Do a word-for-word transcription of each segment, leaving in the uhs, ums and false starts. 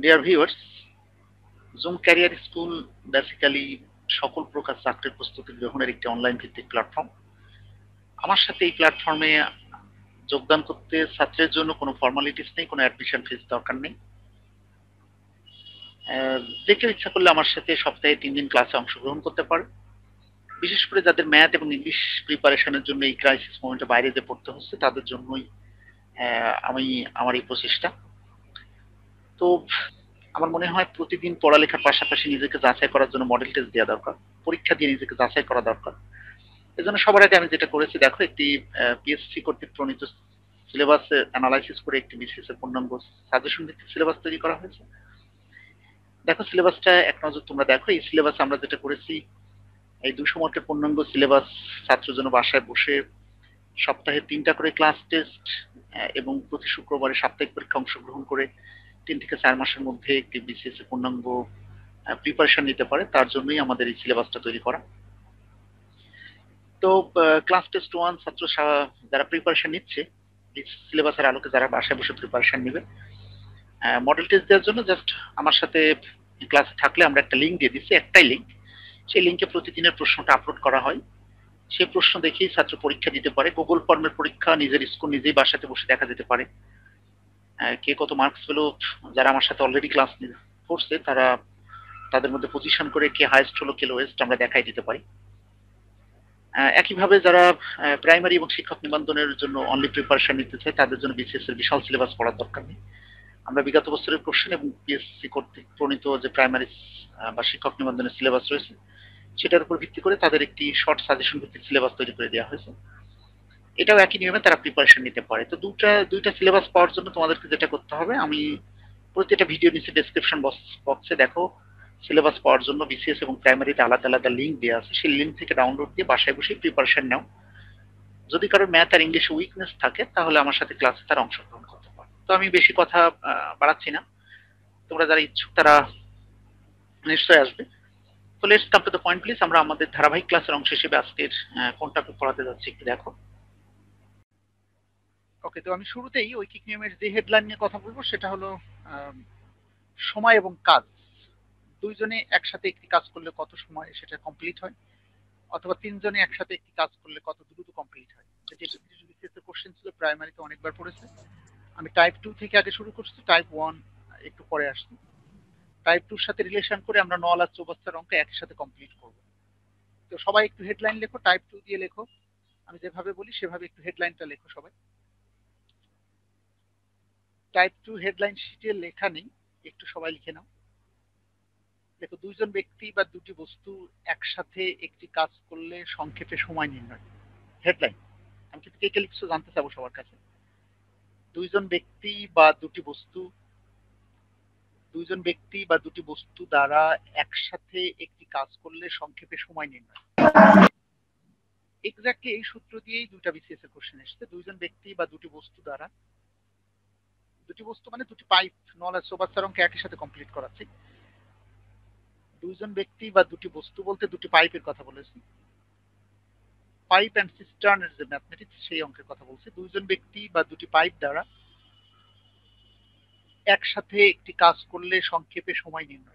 Deer viewers, zoom career school basically সকল প্রকার চাকরির প্রস্তুতি গ্রহণের একটি অনলাইন ভিত্তিক প্ল্যাটফর্ম। আমার সাথে এই প্ল্যাটফর্মে যোগদান করতে ছাত্রের জন্য কোনো ফর্মালিটিস নেই, কোনো অ্যাডমিশন ফিস দরকার নেই। যে কেউ ইচ্ছা করলে আমার সাথে সপ্তাহে তিন দিন ক্লাসে অংশগ্রহণ করতে পারে। বিশেষ করে যাদের ম্যাথ এবং ইংলিশ প্রিপারেশনের জন্য এই ক্রাইসিস মোমেন্টে বাইরে যে পড়তে হচ্ছে তাদের জন্যই আমি আমার এই প্রচেষ্টা। তো আমার মনে হয় প্রতিদিন পড়ালেখার পাশাপাশি নিজেকে যাচাই করার জন্য মডেল টেস্ট দেওয়া দরকার, পরীক্ষা দিয়ে নিজেকে যাচাই করা দরকার। এজন্য সবার আগে আমি যেটা করেছি, দেখো একটি পিএসসি কর্তৃক প্রণীত সিলেবাস অ্যানালাইসিস করে একটি বিসিএস এর পূর্ণাঙ্গ সাজেশন ভিত্তিক সিলেবাস তৈরি করা হয়েছে। দেখো সিলেবাসটা এক নজর তোমরা দেখো। এই সিলেবাস আমরা যেটা করেছি, এই দুশো মার্কের পূর্ণাঙ্গ সিলেবাস ছাত্রের জন্য বাসায় বসে সপ্তাহে তিনটা করে ক্লাস টেস্ট এবং প্রতি শুক্রবারে সাপ্তাহিক পরীক্ষা অংশগ্রহণ করে তিন থেকে চার মাসের মধ্যে একটি বিসিএস এর পূর্ণাঙ্গ প্রিপারেশন নিতে পারে, তার জন্যই আমাদের এই সিলেবাসটা তৈরি করা। তো ক্লাস টেস্ট ওয়ান ছাত্র যারা প্রিপারেশন নিচ্ছে এই সিলেবাসের আলোকে, যারা বাসায় বসে প্রিপারেশন নেবে, মডেল টেস্ট দেওয়ার জন্য জাস্ট আমার সাথে ক্লাসে থাকলে আমরা একটা লিঙ্ক দিয়ে দিচ্ছি, একটাই লিঙ্ক। সেই লিঙ্কে প্রতিদিনের প্রশ্নটা আপলোড করা হয়। সেই প্রশ্ন দেখেই ছাত্র পরীক্ষা দিতে পারে। গুগল ফর্মের পরীক্ষা নিজের স্কুল নিজেই বাসাতে বসে দেখা যেতে পারে কে কত মার্কস পেল। যারা আমার সাথে অলরেডি ক্লাস করছে তারা তাদের মধ্যে পজিশন করে কে হাইয়েস্ট হলো কে লোয়েস্ট আমরা দেখাই দিতে পারি। একইভাবে যারা প্রাইমারি এবং শিক্ষক নিবন্ধনের জন্য অনলি প্রিপারেশন নিতে চায় তাদের জন্য বিসিএস এর বিশাল সিলেবাস পড়ার দরকার নেই। আমরা বিগত বছরের কোশ্চেন এবং পিএসসি কর্তৃক প্রণীত যে প্রাইমারি বা শিক্ষক নিবন্ধনের সিলেবাস রয়েছে সেটার উপর ভিত্তি করে তাদের একটি শর্ট সাজেশন ভিত্তিক সিলেবাস তৈরি করে দেওয়া হয়েছে। এটাও একই নিয়মে তারা প্রিপারেশন নিতে পারে। তো দুটা দুইটা সিলেবাস পাওয়ার জন্য তোমাদেরকে যেটা করতে হবে, আমি প্রতিটা ভিডিও নিচে ডেসক্রিপশন বক্সে দেখো সিলেবাস পাওয়ার জন্য বিসিএস এবং প্রাইমারিতে আলাদা আলাদা লিঙ্ক দেওয়া আছে। সেই লিঙ্ক থেকে ডাউনলোড দিয়ে বাসায় বসে প্রিপারেশন নাও। যদি কারোর ম্যাথ আর ইংলিশে উইকনেস থাকে তাহলে আমার সাথে ক্লাসে তারা অংশগ্রহণ করতে পারে। তো আমি বেশি কথা বাড়াচ্ছি না, তোমরা যারা ইচ্ছুক তারা নিশ্চয়ই আসবে। তো let's come to the point please. আমরা আমাদের ধারাবাহিক ক্লাসের অংশ হিসেবে আজকের কোন টপিক পড়াতে যাচ্ছি একটু দেখো। ওকে, তো আমি শুরুতেই ঐকিক নিয়মের যে হেডলাইন নিয়ে কথা বলবো সেটা হলো সময় এবং কাজ। দুইজনে একসাথে একটি কাজ করলে কত সময় সেটা কমপ্লিট হয়, অথবা তিনজনে একসাথে একটি কাজ করলে কত দ্রুত কমপ্লিট হয়। কোশ্চেন ছিল প্রাইমারিতে অনেকবার পড়েছে। আমি টাইপ টু থেকে আগে শুরু করছি, টাইপ ওয়ান একটু পরে আসছি। টাইপ টুর সাথে রিলেশন করে আমরা নল আর চৌবাস্তার অঙ্ক একই সাথে কমপ্লিট করব। তো সবাই একটু হেডলাইন লেখো, টাইপ টু দিয়ে লেখো। আমি যেভাবে বলি সেভাবে একটু হেডলাইনটা লেখো সবাই। টাইপ টু হেডলাইন শিটে লেখা নেই, একটু সবাই লিখে নাও। দেখো, দুইজন ব্যক্তি বা দুটি বস্তু একসাথে একটি কাজ করলে সংক্ষেপে সময় নির্ণয়। হেডলাইন। আমি কিন্তু কে কে লিখছো জানতে চাবো সবার কাছে। দুইজন ব্যক্তি বা দুটি বস্তু দুইজন ব্যক্তি বা দুটি বস্তু দ্বারা একসাথে একটি কাজ করলে সংক্ষেপে সময় নির্ণয়। এক্স্যাক্টলি এই সূত্র দিয়েই দুইটা বিসিএস এর কোশ্চেন এসেছে। দুইজন ব্যক্তি বা দুটি বস্তু দ্বারা, দুটি বস্তু মানে দুটি পাইপ, নল আর চৌবাচ্চার অঙ্ক একই সাথে কমপ্লিট করাচ্ছি। দুইজন ব্যক্তি বা দুটি বস্তু বলতে দুটি পাইপের কথা বলেছি। পাইপ অ্যান্ড সিস্টার্নের যে ম্যাথমেটিক্স সেই অঙ্কের কথা বলছি। দুইজন ব্যক্তি বা দুটি পাইপ দ্বারা একসাথে একটি কাজ করলে সংক্ষেপে সময় নির্ণয়।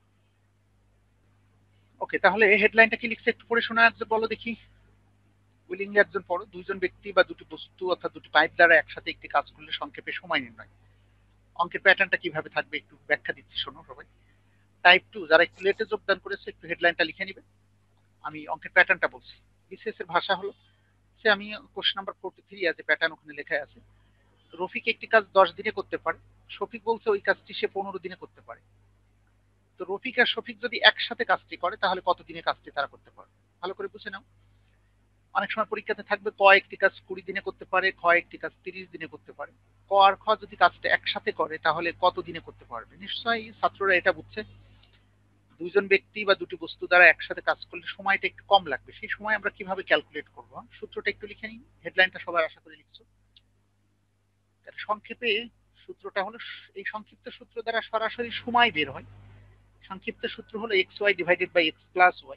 ওকে, তাহলে হেডলাইনটা কি লিখছে একটু পড়ে শোনা বলো দেখি। উইলিংলি একজন পড়ো। দুইজন ব্যক্তি বা দুটি বস্তু অর্থাৎ দুটি পাইপ দ্বারা একসাথে একটি কাজ করলে সংক্ষেপে সময় নির্ণয়। অঙ্কের প্যাটার্নটা কিভাবে থাকবে একটু ব্যাখ্যা দিচ্ছি, শোনো সবাই। টাইপ টু যারা একটু লেটে যোগদান করেছে একটু হেডলাইনটা লিখে নিবে। আমি অঙ্কের প্যাটার্নটা বলছি। বিসিএস এর ভাষা হলো, সে আমি কোশ্চেন নাম্বার ফোরটি থ্রি আছে, প্যাটার্ন ওখানে লেখা আছে। রফিক একটি কাজ দশ দিনে করতে পারে। শফিক বলছে ওই কাজটি সে পনেরো দিনে করতে পারে। তো রফিক আর শফিক যদি একসাথে কাজটি করে তাহলে কত দিনে কাজটি তারা করতে পারে? ভালো করে বুঝে নাও। অনেক সময় পরীক্ষাতে থাকবে ক একটি কাজ কুড়ি দিনে করতে পারে, খ একটি কাজ তিরিশ দিনে করতে পারে। ক আর খ যদি কাজটা একসাথে করে তাহলে কত দিনে করতে পারবে? নিশ্চয়ই ছাত্ররা এটা বুঝছে। দুইজন ব্যক্তি বা দুটি বস্তু দ্বারা একসাথে কাজ করলে সময়টা একটু কম লাগবে। সেই সময় আমরা কিভাবে ক্যালকুলেট করবো? সূত্রটা একটু লিখে নিই। হেডলাইনটা সবাই আশা করে লিখছো। সংক্ষেপে সূত্রটা হলো, এই সংক্ষিপ্ত সূত্র দ্বারা সরাসরি সময় বের হয়। সংক্ষিপ্ত সূত্র হলো x Y divided by x plus Y.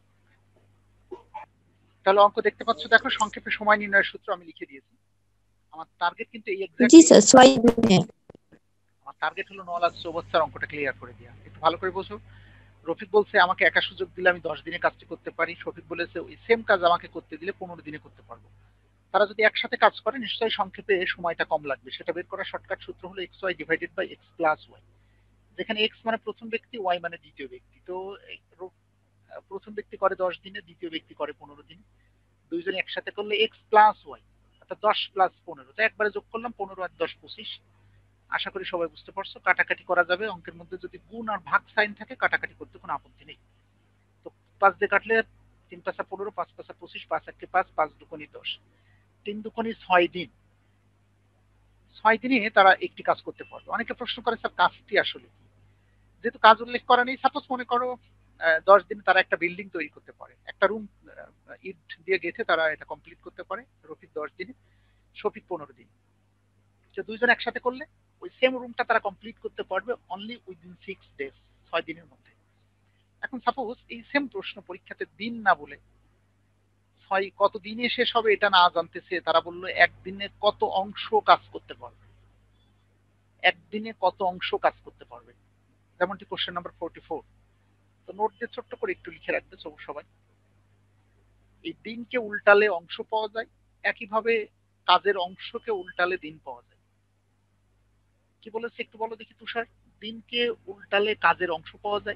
তাহলে অঙ্ক দেখতে পাচ্ছ, দেখো সংক্ষেপে সময় নির্ণয়ের সূত্র আমি লিখে দিয়েছি। আমার টার্গেট কিন্তু এই জি এক্স্যাক্টলি, স্যার, ছয় দিনে। আমার টার্গেট হলো নল আর চৌবাচ্চার অঙ্কটা ক্লিয়ার করে দেওয়া। একটু ভালো করে বোঝো। রফিক বলছে আমাকে একা সুযোগ দিলে আমি দশ দিনে কাজটি করতে পারি, শফিক বলেছে ওই সেম কাজ আমাকে করতে দিলে পনেরো দিনে করতে পারবো। তারা যদি একসাথে কাজ করে নিশ্চয়ই সংক্ষেপে সময়টা কম লাগবে। সেটা বের করার শর্টকাট সূত্র হলো x Y divided by x plus Y, যেখানে এক্স মানে প্রথম ব্যক্তি, ওয়াই মানে দ্বিতীয় ব্যক্তি। তো এই রো- আহ, প্রথম ব্যক্তি করে দশ দিনে, দ্বিতীয় ব্যক্তি করে পনেরো দিনে। দুইজনে একসাথে করলে এক্স প্লাস ওয়াই, অর্থাৎ দশ প্লাস পনেরো, তো একবারে যোগ করলাম, পনেরো আর দশ পঁচিশ। আশা করি সবাই বুঝতে পারছো। কাটাকাটি করা যাবে, অঙ্কের মধ্যে যদি গুণ আর ভাগ সাইন থাকে কাটাকাটি করতে কোনো আপত্তি নেই। তো পাঁচ দিয়ে কাটলে তিন পাঁচা পনেরো, পাঁচ পাঁচা পঁচিশ, পাঁচ একে পাঁচ, পাঁচ দুকোনি দশ, তিন দুকোনি ছয় দিন। ছয় দিনে তারা একটি কাজ করতে পারবে। অনেকে প্রশ্ন করে স্যার কাজটি আসলে কি? যেহেতু কাজ উল্লেখ করা নেই, সাপোজ মনে করো আহ, দশ দিনে তারা একটা বিল্ডিং তৈরি করতে পারে, একটা রুম ইট দিয়ে গেঁথে তারা এটা কমপ্লিট করতে পারে। রফিক দশ দিনে, শফিক পনেরো দিন। তো দুইজন একসাথে করলে ওই সেম রুমটা তারা কমপ্লিট করতে পারবে অনলি উইদিন সিক্স ডেজ, ছয় দিনের মধ্যে। এখন সাপোজ এই সেম প্রশ্ন পরীক্ষাতে দিন না বলে ছয় কত দিনে শেষ হবে এটা না জানতেছে, তারা বললো একদিনে কত অংশ কাজ করতে পারবে, একদিনে কত অংশ কাজ করতে পারবে। যেমনটি কোশ্চেন নাম্বার ফোরটি ফোর। তো নোট দিয়ে ছোট্ট করে একটু লিখে রাখবে সবাই। এই দিনকে উল্টালে অংশ পাওয়া যায়, একইভাবে কাজের অংশকে উল্টালে দিন পাওয়া যায়। কি বলেছে একটু বলো দেখি তুষার। দিনকে উল্টালে কাজের অংশ পাওয়া যায়,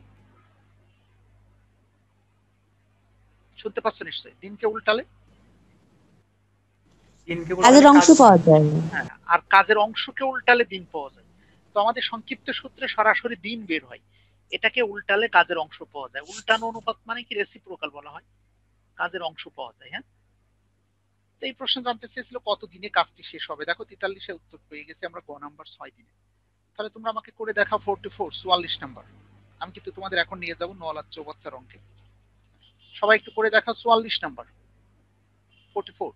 শুনতে পাচ্ছ নিশ্চয়ই? দিনকে উল্টালে, দিনকে কাজের উল্টালে অংশ কাজ, পাওয়া যায়। হ্যাঁ, আর কাজের অংশকে উল্টালে দিন পাওয়া যায়। তো আমাদের সংক্ষিপ্ত সূত্রে সরাসরি দিন বের হয়, এটাকে উল্টালে কাজের অংশ পাওয়া যায়। উল্টানো অনুপাত মানে কি রেসিপ্রোকাল বলা হয়, কাজের অংশ পাওয়া যায়। হ্যাঁ, তো এই প্রশ্ন জানতে চেয়েছিল কত দিনে কাজটি শেষ হবে। দেখো তেতাল্লিশে উত্তর পেয়ে গেছে আমরা, গ নাম্বার ছয় দিনে। তাহলে তোমরা আমাকে করে দেখাও ফোরটি ফোর, চুয়াল্লিশ নাম্বার। আমি কিন্তু তোমাদের এখন নিয়ে যাবো নল আর চৌবাচ্চার অঙ্কে। সবাই একটু করে দেখাও চুয়াল্লিশ নাম্বার, ফোরটি ফোর।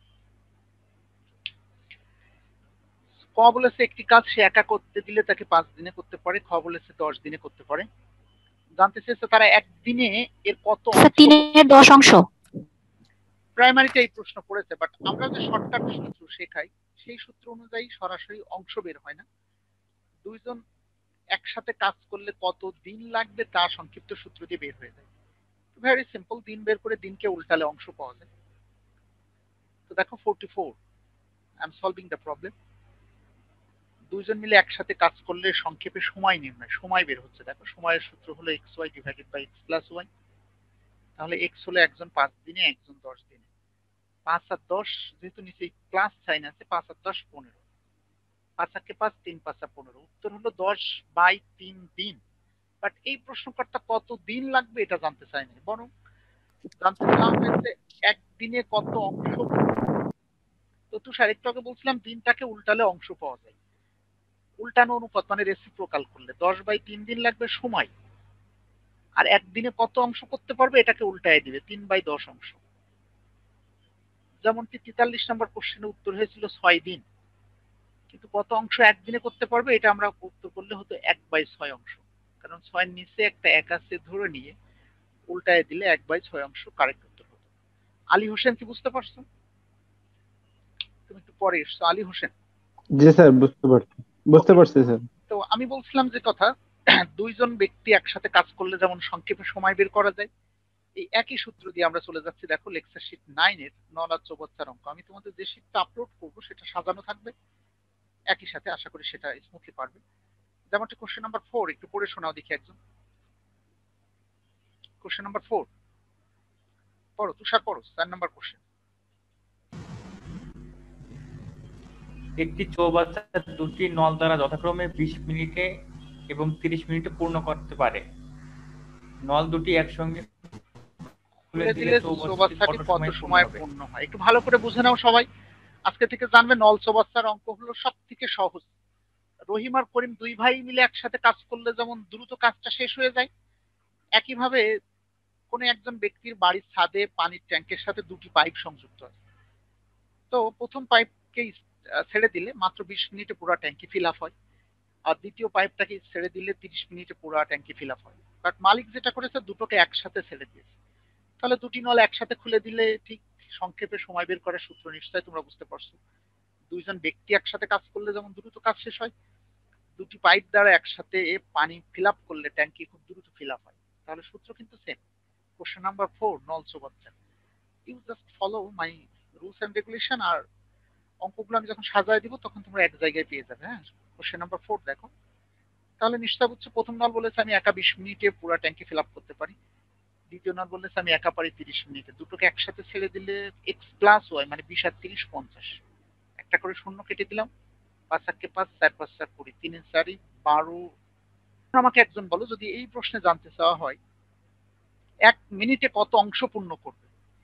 ক বলেছে একটি কাজ সে একা করতে দিলে তাকে পাঁচ দিনে করতে পারে, খ বলেছে দশ দিনে করতে পারে। জানতে চেয়েছে তারা একদিনে এর কত স্যার অংশ করতে। তিনের দশ অংশ। প্রাইমারিতে এই প্রশ্ন পড়েছে, বাট আমরা যে শর্টকাট সূত্র শেখাই সেই সূত্র অনুযায়ী সরাসরি অংশ বের হয় না। দুইজন একসাথে কাজ করলে কত দিন লাগবে তা সংক্ষিপ্ত সূত্র দিয়ে বের হয়ে যায়। ভেরি সিম্পল, দিন বের করে দিনকে উল্টালে অংশ পাওয়া যায়। তো দেখো forty four, I am solving the problem. দুইজন মিলে একসাথে কাজ করলে সংক্ষেপে সময় নির্ণয়, সময় বের হচ্ছে। দেখো সময়ের সূত্র হলো x Y divided by x plus Y. তাহলে এক্স হলো একজন পাঁচ দিনে, একজন দশ দিনে। পাঁচ আর দশ, যেহেতু নিচে প্লাস সাইন আছে, পাঁচ আর দশ পনেরো, পাঁচ আটকে পাঁচ, তিন পাঁচা পনেরো, উত্তর হলো দশ বাই তিন দিন। বাট এই প্রশ্নকর্তা কত দিন লাগবে এটা জানতে চায়নি, বরং জানতে চাওয়া হয়েছে একদিনে কত অংশ করতে পারবে। তো তুষার একটু আগে বলছিলাম দিনটাকে উল্টালে অংশ পাওয়া যায়। উল্টানো অনুপাত মানে রেসিপ্রোকাল করলে দশ বাই তিন দিন লাগবে সময়, আর একদিনে কত অংশ করতে পারবে এটাকে উল্টায় দিবে, তিন বাই দশ অংশ। যেমনটি তেতাল্লিশ নম্বর কোশ্চেনে উত্তর হয়েছিল ছয় দিন, কিন্তু কত অংশ একদিনে করতে পারবে এটা আমরা উত্তর করলে হতো এক বাই ছয় অংশ, কারণ ছয়ের নিচে একটা এক আছে ধরে নিয়ে উল্টায় দিলে এক বাই ছয় অংশ কারেক্ট উত্তর হতো। আলী হোসেন কি বুঝতে পারছো? তুমি একটু পরে এসছো, আলী হোসেন। জি স্যার, বুঝতে পারছি, বুঝতে ওকে, পারছি স্যার। তো আমি বলছিলাম যে কথা, দুইজন ব্যক্তি একসাথে কাজ করলে যেমন সংক্ষেপে সময় বের করা যায়, এই একই সূত্র দিয়ে আমরা চলে যাচ্ছি। দেখো লেকচার শিট নাইন এর নল আর চৌবাচ্চার অঙ্ক। আমি তোমাদের যে শিটটা আপলোড করবো সেটা সাজানো থাকবে একই সাথে, আশা করি সেটা স্মুথলি পারবে। যেমনটি কোশ্চেন নাম্বার ফোর, একটু পড়ে শোনাও দেখি একজন। কোশ্চেন নাম্বার ফোর পড়ো, তুষার পড়ো, চার নাম্বার কোশ্চেন। একটি চৌবাচ্চা দুটি নল দ্বারা যথাক্রমে বিশ মিনিটে এবং তিরিশ মিনিটে পূর্ণ করতে পারে। নল দুটি একসঙ্গে খুলে খুলে দিলে দিলে চৌবাচ্চাটি চৌবাচ্চাটি কত কত সময়ে পূর্ণ সময় হবে? পূর্ণ হয়, একটু ভালো করে বুঝে নাও সবাই। আজকে থেকে জানবে নল চৌবাচ্চার অঙ্ক হলো সব থেকে সহজ। রহিম আর করিম দুই ভাই মিলে একসাথে কাজ করলে যেমন দ্রুত কাজটা শেষ হয়ে যায়, একইভাবে কোন একজন ব্যক্তির বাড়ির ছাদে পানির ট্যাঙ্কের সাথে দুটি পাইপ সংযুক্ত আছে। তো প্রথম পাইপকে ছেড়ে দিলে মাত্র বিশ মিনিটে পুরো ট্যাঙ্কি ফিল আপ হয়, আর দ্বিতীয় পাইপটাকে ছেড়ে দিলে তিরিশ মিনিটে পুরো ট্যাঙ্কি ফিল আপ হয়। বাট মালিক যেটা করেছে দুটোকে একসাথে ছেড়ে দিয়েছে। তাহলে দুটি নল একসাথে খুলে দিলে ঠিক সংক্ষেপে সময় বের করার সূত্র নিশ্চয়ই তোমরা বুঝতে পারছো। দুইজন ব্যক্তি একসাথে কাজ করলে যেমন দ্রুত কাজ শেষ হয়, দুটি পাইপ দ্বারা একসাথে পানি ফিল আপ করলে ট্যাঙ্কি খুব দ্রুত ফিল আপ হয়। তাহলে সূত্র কিন্তু সেম। কোশ্চেন নাম্বার ফোর নল চৌবাচ্চা, you just follow my rules and regulation, আর অঙ্কগুলো আমি যখন সাজায় দিব তখন তোমরা এক জায়গায় পেয়ে যাবে। হ্যাঁ, কোশ্চেন নাম্বার ফোর দেখো। তাহলে নিশ্চয় বুঝছো, প্রথম নল বলেছে আমি একা বিশ মিনিটে পুরো ট্যাঙ্কি ফিল আপ করতে পারি। দ্বিতীয় নল বলেছে আমি একা পারি তিরিশ মিনিটে। দুটোকে একসাথে ছেড়ে দিলে এক্স প্লাস ওয়াই মানে বিশ আর তিরিশ পঞ্চাশ, একটা করে শূন্য কেটে দিলাম, পাঁচ আটকে পাঁচ, চার পাঁচ চার কুড়ি, তিন চারি বারো। আমাকে একজন বলো, যদি এই প্রশ্নে জানতে চাওয়া হয় এক মিনিটে কত অংশ পূর্ণ করবে,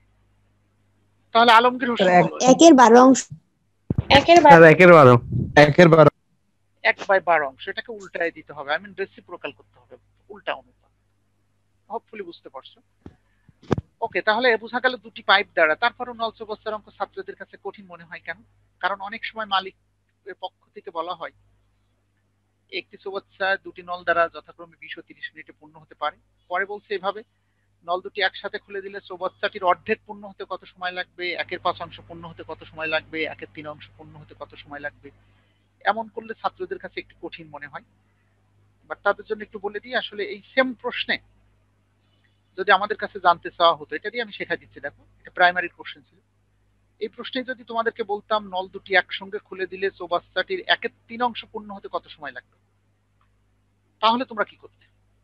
তাহলে আলমগীর হোসেন স্যার, এক- বলো। একের বারো অংশ। একের স্যার একের বারো একের বারো এক বাই বারো অংশ, এটাকে উল্টায় দিতে হবে, আই মিন রেসিপ্রোকাল করতে হবে, উল্টা অনুপাত। হোপফুলি বুঝতে পারছো। ওকে, তাহলে বোঝা গেল দুটি পাইপ দ্বারা। তারপরও নল চৌবাচ্চার অঙ্ক ছাত্রদের কাছে কঠিন মনে হয় কেন? কারণ অনেক সময় মালিকের পক্ষ থেকে বলা হয় একটি চৌবাচ্চা দুটি নল দ্বারা যথাক্রমে বিশ ও তিরিশ মিনিটে পূর্ণ হতে পারে। পরে বলছে এভাবে, নল দুটি একসাথে খুলে দিলে চৌবাচ্চাটির অর্ধেক পূর্ণ হতে কত সময় লাগবে, একের পাঁচ অংশ পূর্ণ হতে কত সময় লাগবে, একের তিন অংশ পূর্ণ হতে কত সময় লাগবে। এমন করলে ছাত্রদের কাছে একটু কঠিন মনে হয়। বাট তাদের জন্য একটু বলে দিই, আসলে এই সেম প্রশ্নে যদি আমাদের কাছে জানতে চাওয়া হতো, এটা দিয়ে আমি শেখা দিচ্ছি। দেখো, এটা প্রাইমারি কোশ্চেন ছিল। এই প্রশ্নে যদি তোমাদেরকে বলতাম নল দুটি একসঙ্গে খুলে দিলে চৌবাচ্চাটির একের তিন অংশ পূর্ণ হতে কত সময় লাগবে, তাহলে তোমরা কি করতে?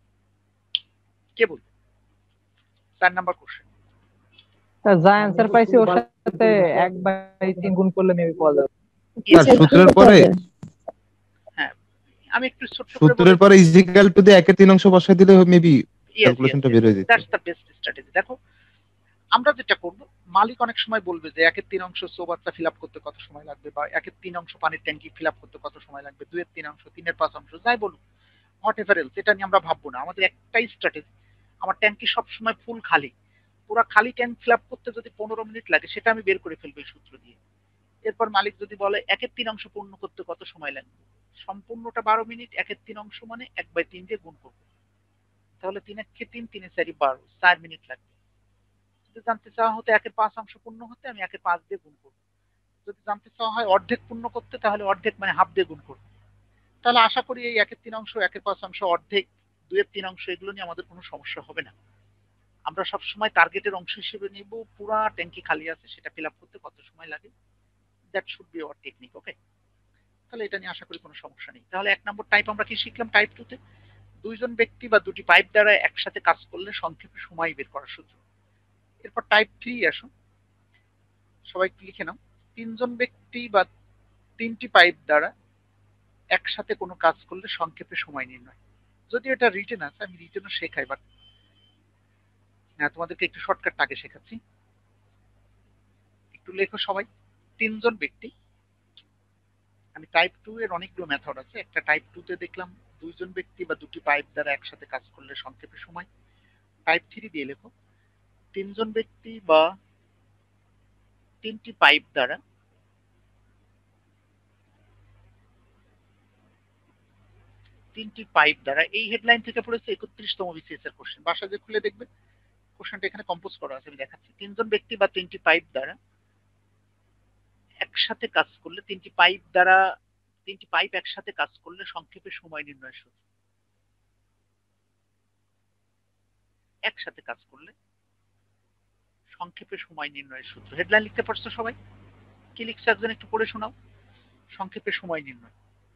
কে বলবে? চার নাম্বার কোশ্চেন। স্যার যা অ্যান্সার পাইছি ওর সাথে এক বাই তিন গুণ করলে মেবি পাওয়া যাবে। স্যার সূত্রের পরে হ্যাঁ, আমি একটু ছোট্ট করে সূত্রের পরে ইজ ইকুয়াল টু দি একের তিন অংশ বসাই দিলে মেবি ক্যালকুলেশনটা বের হয়ে যেত। That's the best strategy. দেখো, আমরা যেটা করব, মালিক অনেক সময় বলবে যে একের তিন অংশ চৌবাচ্চা ফিল আপ করতে কত সময় লাগবে, বা একের তিন অংশ পানির ট্যাঙ্কি ফিল আপ করতে কত সময় লাগবে, দুইয়ের তিন অংশ, তিনের পাঁচ অংশ, যাই বলুক, হোয়াট এভার এলস, এটা নিয়ে আমরা ভাববো না। আমাদের একটাই স্ট্র্যাটেজি, আমার ট্যাঙ্কি সবসময় ফুল খালি, পুরো খালি ট্যাঙ্ক ফিল আপ করতে যদি পনেরো মিনিট লাগে সেটা আমি বের করে ফেলবো এই সূত্র দিয়ে। এরপর মালিক যদি বলে একের তিন অংশ পূর্ণ করতে কত সময় লাগবে, সম্পূর্ণটা বারো মিনিট, একের তিন অংশ মানে এক বাই তিন দিয়ে গুণ করবো, তাহলে তিন একে তিন, তিনে চারি বারো, চার মিনিট লাগবে। যদি জানতে চাওয়া হতো একের পাঁচ অংশ পূর্ণ হতে, আমি একের পাঁচ দিয়ে গুণ করবো। যদি জানতে চাওয়া হয় অর্ধেক পূর্ণ করতে, তাহলে অর্ধেক মানে হাফ দিয়ে গুণ করবো। তাহলে আশা করি এই একের তিন অংশ, একের পাঁচ অংশ, অর্ধেক, দুইয়ের তিন অংশ, এগুলো নিয়ে আমাদের কোনো সমস্যা হবে না। আমরা সবসময় টার্গেটের অংশ হিসেবে নিব পুরা ট্যাঙ্কি খালি আছে সেটা ফিল আপ করতে কত সময় লাগে। That should be our technique. Okay, তাহলে এটা নিয়ে আশা করি কোনো সমস্যা নেই। তাহলে এক নম্বর টাইপ আমরা কি শিখলাম? টাইপ টু তে দুইজন ব্যক্তি বা দুটি পাইপ দ্বারা একসাথে কাজ করলে সংক্ষেপে সময় বের করার সূত্র। এরপর টাইপ থ্রি আসুন, সবাই একটু লিখে নাও। তিনজন ব্যক্তি বা তিনটি পাইপ দ্বারা একসাথে কোনো কাজ করলে সংক্ষেপে সময় নির্ণয়। যদি এটা রিটেন আছে, আমি রিটেনও শেখাই, বাট হ্যাঁ, তোমাদেরকে একটু শর্টকাট আগে শেখাচ্ছি। একটু লেখো সবাই। তিনজন ব্যক্তি, আমি টাইপ টু এর অনেকগুলো মেথড আছে, একটা টাইপ টু তে দেখলাম দুইজন ব্যক্তি বা দুটি পাইপ দ্বারা একসাথে কাজ করলে সংক্ষেপে সময়। টাইপ থ্রি দিয়ে লেখো তিনজন ব্যক্তি বা তিনটি পাইপ দ্বারা তিনটি পাইপ দ্বারা এই হেডলাইন থেকে পড়েছে একত্রিশতম বিসিএস এর কোশ্চেন। বাসা যে খুলে দেখবে, কোশ্চেনটা এখানে কম্পোজ করা আছে, আমি দেখাচ্ছি। তিনজন ব্যক্তি বা তিনটি পাইপ দ্বারা একসাথে কাজ করলে, তিনটি পাইপ দ্বারা তিনটি পাইপ একসাথে কাজ করলে সংক্ষেপে সময় নির্ণয়ের সূত্র। একসাথে কাজ করলে সংক্ষেপে সময় নির্ণয়ের সূত্র। হেডলাইন লিখতে পারছো সবাই? কি লিখছে একজন একটু পড়ে শোনাও। সংক্ষেপে সময় নির্ণয়।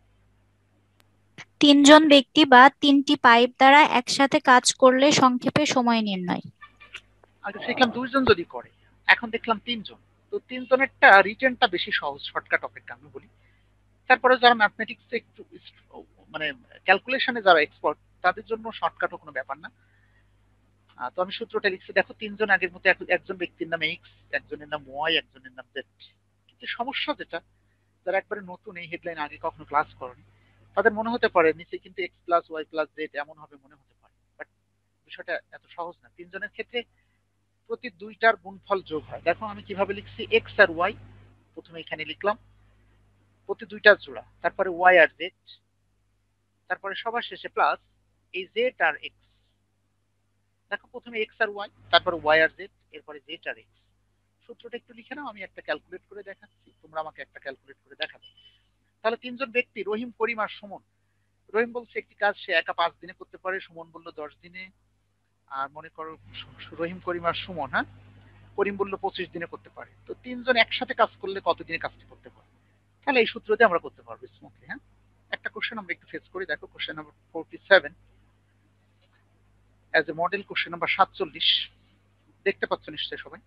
তিনজন ব্যক্তি বা তিনটি পাইপ দ্বারা একসাথে কাজ করলে সংক্ষেপে সময় নির্ণয়। আগে শিখলাম দুইজন যদি করে, এখন দেখলাম তিনজন। তো তিনজনেরটা রিটেনটা বেশি সহজ, শর্টকাট অপেক্ষা আমি বলি। তারপরে যারা ম্যাথমেটিক্স একটু মানে ক্যালকুলেশনে যারা এক্সপার্ট, তাদের জন্য শর্টকাটও কোনো ব্যাপার না। তো আমি সূত্রটা লিখছি, দেখো তিনজন আগের মতো, একজন ব্যক্তির নাম এক্স, একজনের নাম ওয়াই, একজনের নাম জেড। কিন্তু সমস্যা যেটা, যারা একবারে নতুন এই হেডলাইন আগে কখনো ক্লাস করেনি, তাদের মনে হতে পারে নিচে কিন্তু x plus y plus z এমন হবে মনে হতে পারে, বাট বিষয়টা এত সহজ না। তিনজনের ক্ষেত্রে প্রতি দুইটার গুণফল যোগ হয়। দেখো আমি কিভাবে লিখছি, এক্স আর ওয়াই প্রথমে এখানে লিখলাম, প্রতি দুইটার জোড়া, তারপরে ওয়াই আর জেড, তারপরে সবার শেষে প্লাস এই জেড আর এক্স। দেখো প্রথমে এক্স আর ওয়াই, তারপরে ওয়াই আর জেড, এরপরে জেড আর এক্স। সূত্রটা একটু লিখে নাও, আমি একটা ক্যালকুলেট করে দেখাচ্ছি, তোমরা আমাকে একটা ক্যালকুলেট করে দেখাবে। তাহলে তিনজন ব্যক্তি রহিম, করিম আর সুমন। রহিম বলছে একটি কাজ সে একা পাঁচ দিনে করতে পারে, সুমন বললো দশ দিনে, আর মনে করো রহিম, করিম আর সুমন, হ্যাঁ, করিম বললো পঁচিশ দিনে করতে পারে। তো তিনজন একসাথে কাজ করলে কত দিনে কাজটি করতে পারে? তাহলে এই সূত্র দিয়ে আমরা করতে পারবো স্মুথলি। হ্যাঁ, একটা কোশ্চেন আমরা একটু ফেস করি, দেখো question number forty seven as a model question number সাতচল্লিশ। দেখতে পাচ্ছ নিশ্চয়ই সবাই?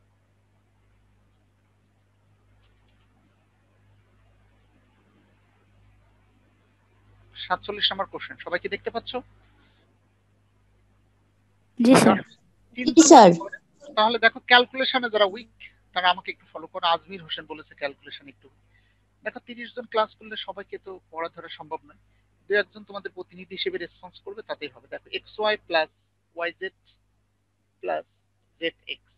সাতচল্লিশ নাম্বার কোশ্চেন সবাই কি দেখতে পাচ্ছ? জি স্যার। জি স্যার। তাহলে দেখো ক্যালকুলেশনে যারা উইক তারা আমাকে একটু ফলো করো। আজমির হোসেন বলেছে ক্যালকুলেশন একটু। দেখো তিরিশ জন ক্লাস করলে সবাইকে তো পড়া ধরা সম্ভব নয়, দু একজন তোমাদের প্রতিনিধি হিসেবে রেসপন্স করবে, তাতেই হবে। দেখো x y plus y z plus z x.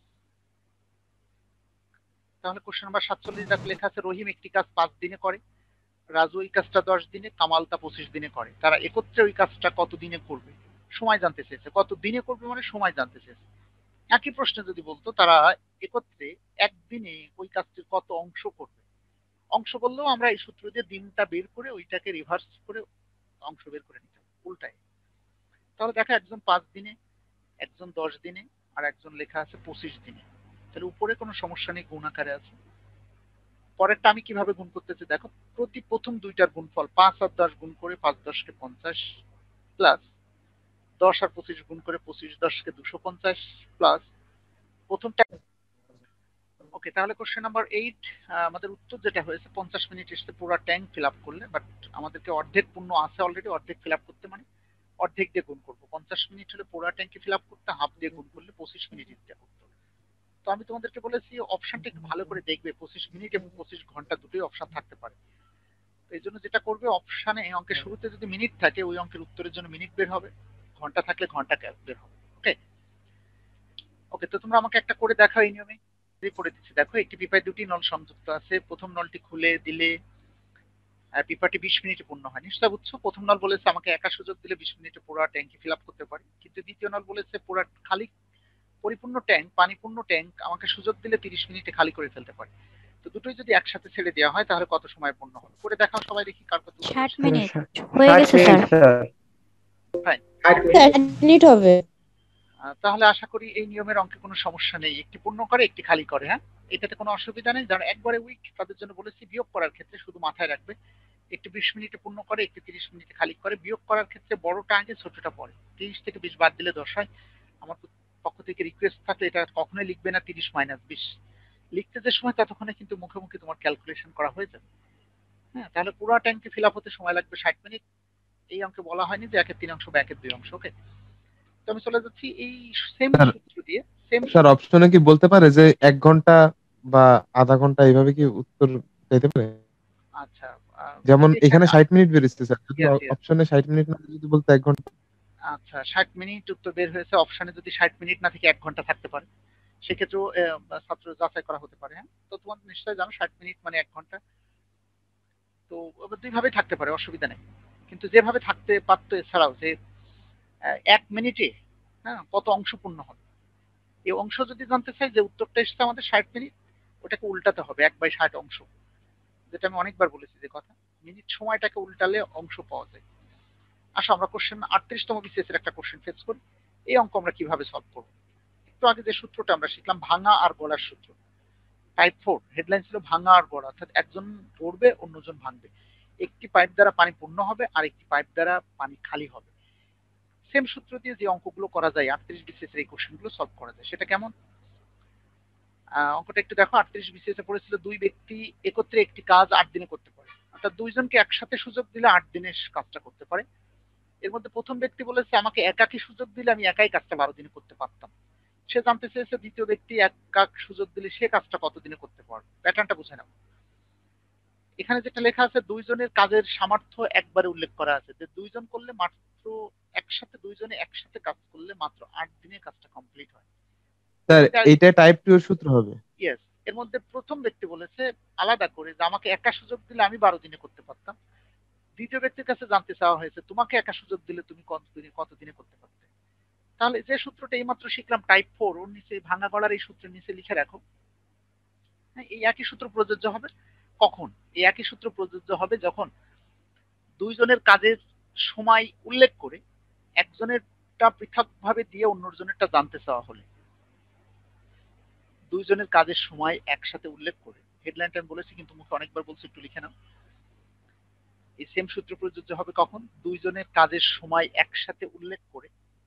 তাহলে কোশ্চেন নাম্বার সাতচল্লিশ দেখো লেখা আছে রহিম একটি কাজ পাঁচ দিনে করে, রাজু ওই কাজটা দশ দিনে, কামাল তা পঁচিশ দিনে করে। তারা একত্রে ওই কাজটা কত দিনে করবে? সময় জানতে চেয়েছে। কত দিনে করবে মানে সময় জানতে চেয়েছে। একই প্রশ্নে যদি বলতো তারা একত্রে একদিনে ওই কাজটির কত অংশ করবে, অংশ বললেও আমরা এই সূত্র দিয়ে দিনটা বের করে ওইটাকে রিভার্স করে অংশ বের করে নিতে হবে, উল্টায়। তাহলে দেখা একজন পাঁচ দিনে, একজন দশ দিনে, আর একজন লেখা আছে পঁচিশ দিনে। তাহলে উপরে কোনো সমস্যা নেই, গুণ আকারে আছে। পরেরটা আমি কিভাবে গুণ করতেছি দেখো, প্রতি প্রথম দুইটার গুণফল পাঁচ আর দশ গুণ করে পাঁচ দশকে পঞ্চাশ, প্লাস দশ আর পঁচিশ গুণ করে পঁচিশ দশকে দুশো পঞ্চাশ, প্লাস প্রথমটা। ওকে, তাহলে কোশ্চেন নাম্বার এইট আমাদের উত্তর যেটা হয়েছে পঞ্চাশ মিনিট এসে পুরো ট্যাঙ্ক ফিল আপ করলে, বাট আমাদেরকে অর্ধেক পূর্ণ আছে অলরেডি, অর্ধেক ফিল আপ করতে মানে অর্ধেক দিয়ে গুণ করবো। পঞ্চাশ মিনিট হলে পুরো ট্যাঙ্কে ফিল আপ করতে, হাফ দিয়ে গুণ করলে পঁচিশ মিনিট ইনটা করতে হবে। তো আমি তোমাদেরকে বলেছি অপশনটা একটু ভালো করে দেখবে, পঁচিশ মিনিট এবং পঁচিশ ঘন্টা দুটোই অপশন থাকতে পারে। তো এই জন্য যেটা করবে, অপশানে অঙ্কের শুরুতে যদি মিনিট থাকে ওই অঙ্কের উত্তরের জন্য মিনিট বের হবে, ঘন্টা থাকলে ঘন্টা বের হবে। ওকে ওকে তো তোমরা আমাকে একটা করে দেখাও এই নিয়মে। করে দিচ্ছি দেখো, একটি পিপায় দুটি নল সংযুক্ত আছে, প্রথম নলটি খুলে দিলে পিপাটি বিশ মিনিটে পূর্ণ হয়। নিশ্চয় বুঝছো, প্রথম নল বলেছে আমাকে একা সুযোগ দিলে বিশ মিনিটে পুরো ট্যাঙ্কি ফিল আপ করতে পারি, কিন্তু দ্বিতীয় নল বলেছে পুরো খালি পরিপূর্ণ ট্যাঙ্ক, পানিপূর্ণ ট্যাঙ্ক আমাকে সুযোগ দিলে তিরিশ মিনিটে খালি করে ফেলতে পারি। তো দুটোই যদি একসাথে ছেড়ে দেওয়া হয় তাহলে কত সময় পূর্ণ হবে? করে দেখাও সবাই দেখি কার কত। ষাট মিনিট হয়ে গেছে স্যার। মিনিট হবে। তাহলে আশা করি এই নিয়মের অঙ্কে কোনো সমস্যা নেই, একটি পূর্ণ করে একটি খালি করে। হ্যাঁ, এটাতে কোনো অসুবিধা নেই। যারা একবারে উইক তাদের জন্য বলেছি বিয়োগ করার ক্ষেত্রে শুধু মাথায় রাখবে, একটি বিশ মিনিটে পূর্ণ করে একটি তিরিশ মিনিটে খালি করে। বিয়োগ করার ক্ষেত্রে বড়টা আগে ছোটটা পরে, তিরিশ থেকে বিশ বাদ দিলে দশ হয়। আমার পক্ষ থেকে রিকোয়েস্ট থাকলে এটা কখনোই লিখবে না তিরিশ মাইনাস বিশ, লিখতে যে সময় ততক্ষণে কিন্তু মুখে মুখে তোমার ক্যালকুলেশন করা হয়ে যাবে। হ্যাঁ, তাহলে পুরো ট্যাঙ্কি ফিল আপ হতে সময় লাগবে ষাট মিনিট। এই অঙ্কে বলা হয়নি যে একের তিন অংশ বা একের দুই অংশ। ওকে, তো আমি চলে যাচ্ছি এই সেম সূত্র দিয়ে। সেম স্যার অপশনে কি বলতে পারে যে এক ঘন্টা বা আধা ঘন্টা এইভাবে কি উত্তর চাইতে পারে? আচ্ছা, যেমন যদি এখানে এখানে ষাট মিনিট বেরিয়েছে স্যার, যদি Yes, yes. অপশনে ষাট মিনিট না যদি বলতে এক ঘন্টা। আচ্ছা, ষাট মিনিট উত্তর বের হয়েছে। অপশনে যদি ষাট মিনিট না থেকে এক ঘন্টা থাকতে পারে সেক্ষেত্রেও আহ, ছাত্র যাচাই করা হতে পারে। হ্যাঁ, তো তোমার নিশ্চয়ই জানো ষাট মিনিট মানে এক ঘন্টা। তো এবার দুইভাবে থাকতে পারে, অসুবিধা নেই। কিন্তু যেভাবে থাকতে পারতো এছাড়াও যে আহ, এক মিনিটে হ্যাঁ কত অংশ পূর্ণ হবে, এই অংশ যদি জানতে চাই যে উত্তরটা এসেছে আমাদের ষাট মিনিট, ওটাকে উল্টাতে হবে এক বাই ষাট অংশ, যেটা আমি অনেকবার বলেছি যে কথা, মিনিট সময়টাকে উল্টালে অংশ পাওয়া যায়। আসো আমরা কোশ্চেন আটত্রিশতম বিসিএস এর একটা কোশ্চেন ফেস করি। এই অঙ্ক আমরা কিভাবে সলভ করব? একটু আগে যে সূত্রটা আমরা শিখলাম ভাঙা আর গড়ার সূত্র, টাইপ ফোর, হেডলাইন ছিল ভাঙা আর গড়া, অর্থাৎ একজন গড়বে অন্যজন ভাঙবে। একটি পাইপ দ্বারা পানি পূর্ণ হবে আর একটি পাইপ দ্বারা পানি খালি হবে। সেম সূত্র দিয়ে যে অঙ্কগুলো করা যায় আটত্রিশ বিসিএস এর এই কোশ্চেনগুলো সলভ করা যায়। সেটা কেমন? আহ, অঙ্কটা একটু দেখো। আটত্রিশ বিসিএস এ পড়েছিল দুই ব্যক্তি একত্রে একটি কাজ আট দিনে করতে পারে, অর্থাৎ দুইজনকে একসাথে সুযোগ দিলে আট দিনে কাজটা করতে পারে। এর মধ্যে প্রথম ব্যক্তি বলেছে আমাকে একাকি সুযোগ দিলে আমি একাই কাজটা বারো দিনে করতে পারতাম। সে জানতে চেয়েছে দ্বিতীয় ব্যক্তি এক কাক সুযোগ দিলে সে কাজটা কত দিনে করতে পারবে। প্যাটার্নটা বুঝে নাও। এখানে যেটা লেখা আছে দুইজনের কাজের সামর্থ্য একবারে উল্লেখ করা আছে, যে দুইজন করলে মাত্র একসাথে দুইজনে একসাথে কাজ করলে মাত্র আট দিনে কাজটা কমপ্লিট হয়। স্যার এইটা টাইপ টু এর সূত্র হবে। ইয়েস, এর মধ্যে প্রথম ব্যক্তি বলেছে আলাদা করে যে আমাকে একা সুযোগ দিলে আমি বারো দিনে করতে পারতাম। দ্বিতীয় ব্যক্তির কাছে জানতে চাওয়া হয়েছে তোমাকে একা সুযোগ দিলে তুমি কত দিনে কত দিনে করতে পারতে। তাহলে যে সূত্রটা এইমাত্র শিখলাম টাইপ ফোর, ওর নিচে ভাঙা গড়ার এই সূত্রের নিচে লিখে রাখো হ্যাঁ, এই একই সূত্র প্রযোজ্য হবে কখন? এই একই সূত্র প্রযোজ্য হবে যখন দুইজনের কাজের সময় উল্লেখ করে একজনেরটা পৃথকভাবে দিয়ে অন্যজনেরটা জানতে চাওয়া হলে। দুইজনের কাজের সময় একসাথে উল্লেখ করে, হেডলাইনটা আমি বলেছি কিন্তু মুখে অনেকবার বলছি, একটু লিখে নাও। এই সেম সূত্র প্রযোজ্য হবে কখন? দুইজনের কাজের সময় একসাথে উল্লেখ করে,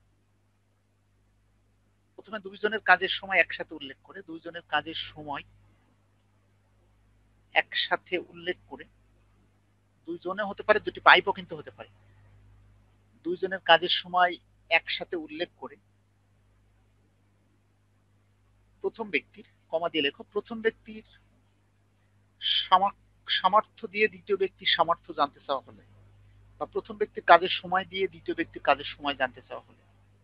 প্রথমে দুইজনের কাজের সময় একসাথে উল্লেখ করে, দুইজনের কাজের সময় একসাথে উল্লেখ করে, দুইজনে হতে পারে, দুটি পাইপও কিন্তু হতে পারে। দুইজনের কাজের সময় একসাথে উল্লেখ করে প্রথম ব্যক্তির, কমা দিয়ে লেখো, প্রথম ব্যক্তির সামর্থ্য দিয়ে দ্বিতীয় ব্যক্তির সামর্থ্য জানতে চাওয়া হলে, বা প্রথম ব্যক্তির কাজের সময় দিয়ে দ্বিতীয় ব্যক্তির কাজের সময় জানতে চাওয়া হলে।